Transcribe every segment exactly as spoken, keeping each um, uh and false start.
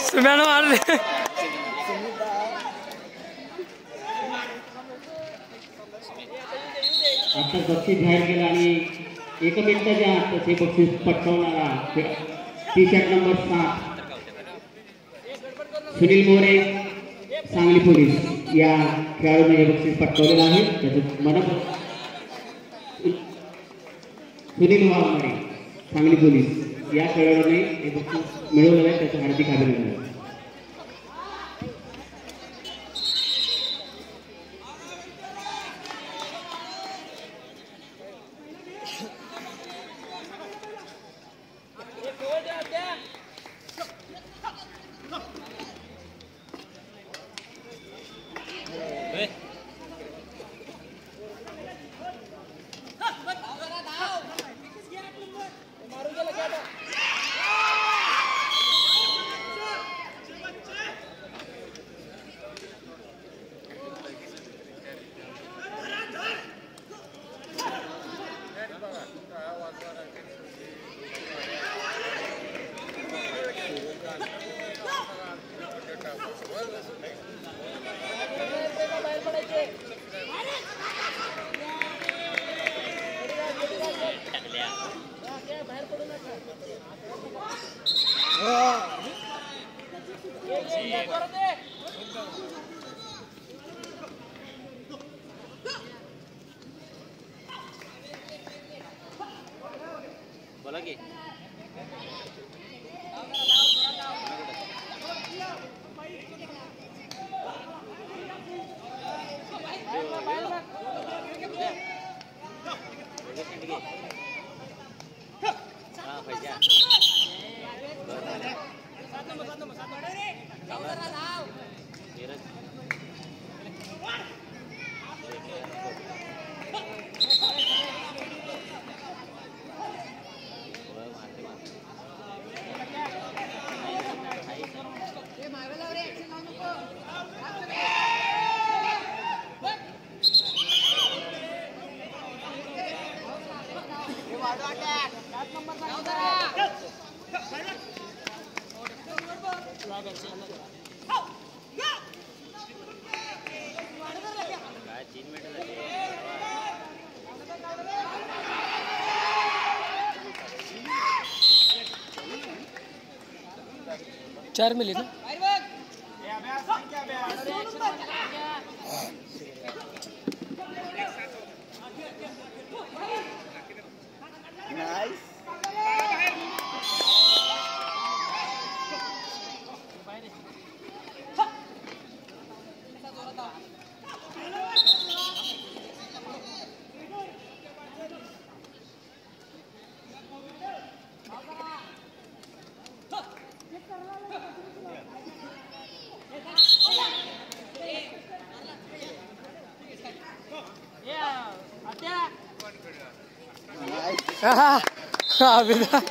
सुम्यानं मारले आता बक्षीस जाहीर केलं आणि एक मिनिटाच्या आत हे बक्षीस पटकावणारा टी शर्ट नंबर सात सुनील मोरे सांगली पोलीस या खेळाडूने हे बक्षीस पटकावलेलं आहे. त्याचं मन सुनील वाघमारे सांगली पोलीस या खेळाडूने हे बक्षीस मिळवलेलं आहे. त्याचं हार्दिक अभिनंदन. बोला की चार मिली ना हाँ हाँ बेटा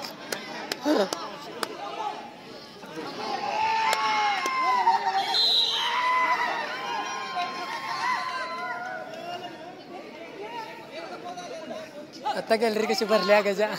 आता गॅलरी कशी भरल्या गजा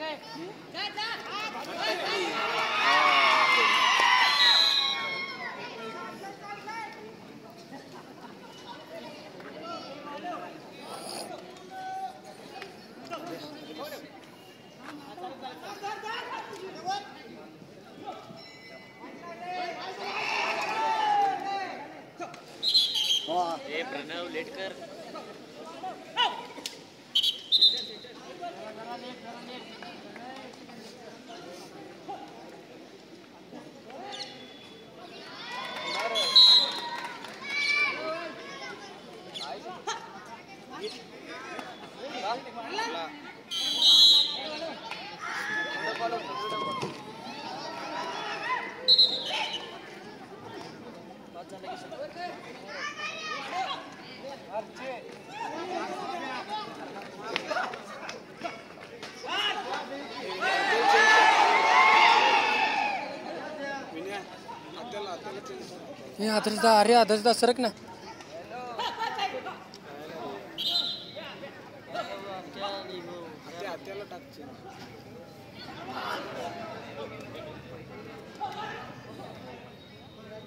ए प्रणव लेट कर ये आदर्शदा अरे आदर्शदा सरक ना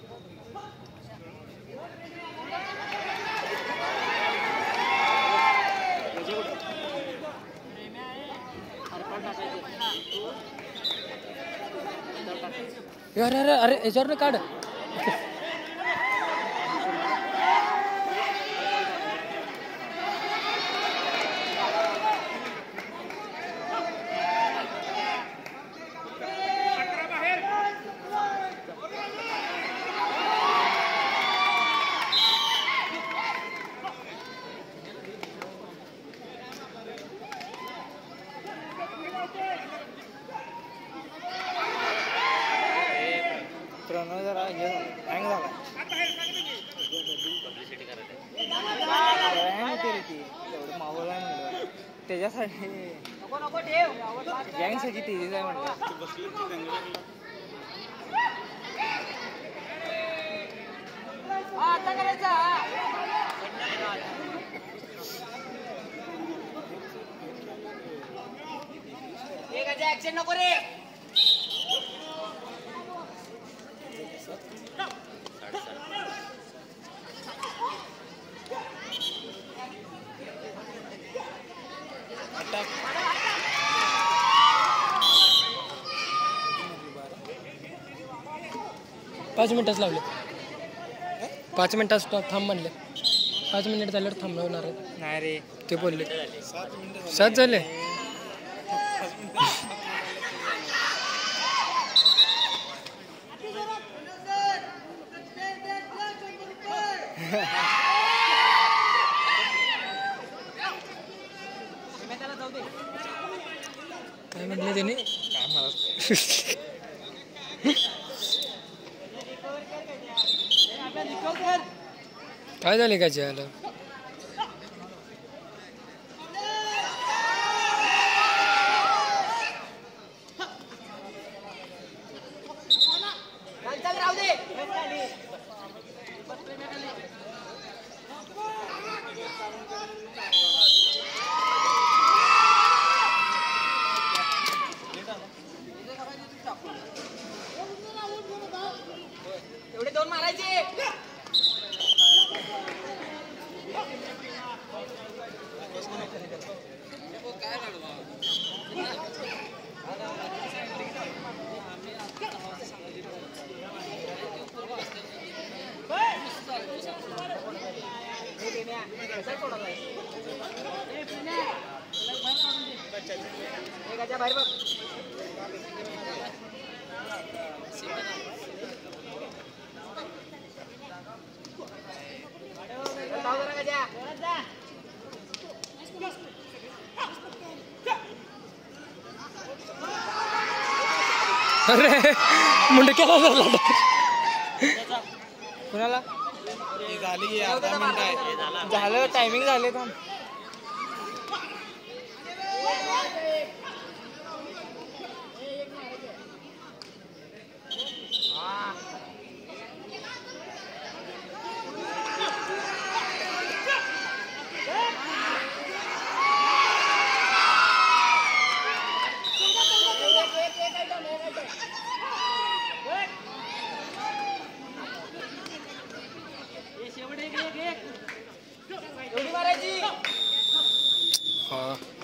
अरे अरे अरे याच्यावर काढ. प्रणव जरा हे हँग झाला. पब्लिसिटी करत हँग होते रे ती तेवढं मावळ आहे म्हणलं त्याच्यासाठी गँग सगळी तेजीच आहे म्हणलं. ऍक्शन नको रे. पाच मिनिटच लावले. पाच मिनिटात स्टॉप थांब म्हणले. पाच मिनिट झाल्यावर थांबवणार आहे. नाही रे ते बोलले सात झाले. काय म्हटले त्याने. काय मला काय झाले काय जेवायला. एवढे दोन मारायचे. बाहेर बघ. अरे मुंडक्याला झाला. कुणाला झाली अर्धा मिनिट आहे झालं टायमिंग झाले थांब. एवढी मारायची. हा